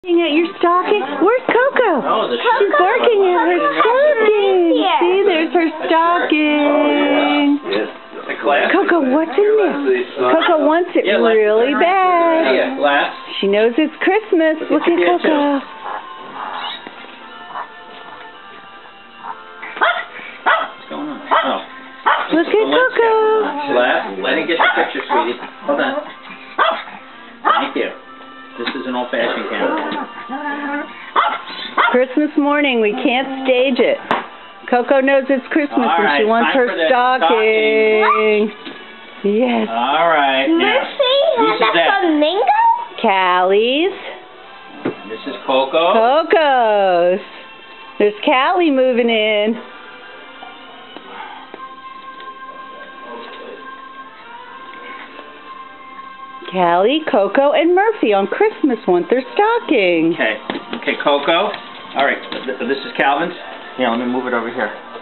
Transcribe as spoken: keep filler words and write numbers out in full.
Barking at your stocking? Where's Coco? Oh, the She's barking at her stocking. See, there's her stocking. Yes. The class. Coco, what's in there? Coco wants it Yeah, really bad. Yeah, glass. She knows it's Christmas. Look at Coco. What's going on? Oh. Look at Coco. Glass. Let it get the picture, sweetie. Hold on. Thank you. This is an old-fashioned camera. Christmas morning. We can't stage it. Coco knows it's Christmas All and right, she wants her stocking. stocking. Yes. All right. Mercy Who's has a that? flamingo? Callie's. This is Coco. Coco's. There's Callie moving in. Callie, Coco, and Murphy on Christmas want their stocking. Okay. Okay, Coco. All right. This is Calvin's. Yeah, let me move it over here.